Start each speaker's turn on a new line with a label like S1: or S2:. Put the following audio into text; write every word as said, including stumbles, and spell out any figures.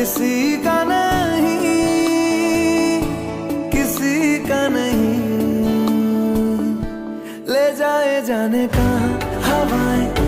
S1: किसी का नहीं, किसी का नहीं। ले जाए जाने कहाँ हवाएं